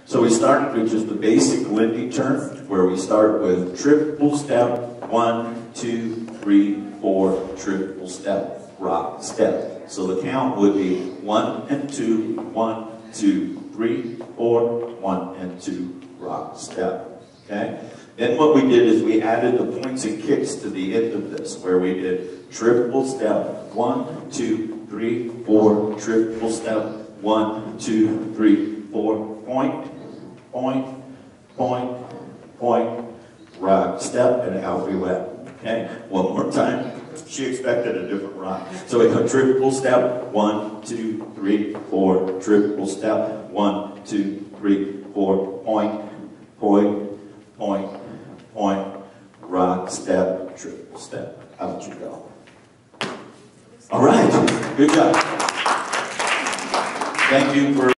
So we started with just the basic Lindy turn, where we start with triple step, 1, 2, 3, 4, triple step, rock, step. So the count would be 1 and 2, 1, 2, 3, 4, 1 and 2, rock, step. Okay? Then what we did is we added the points and kicks to the end of this, where we did triple step, 1, 2, 3, 4, triple step, 1, 2, 3, 4, point, point, point, point, rock, step, and out we went. Okay? One more time. She expected a different rock. So we go triple step, 1, 2, 3, 4, triple step, 1, 2, 3, 4, point, point, point, point, rock, step, triple step. Out you go. All right. Good job. Thank you for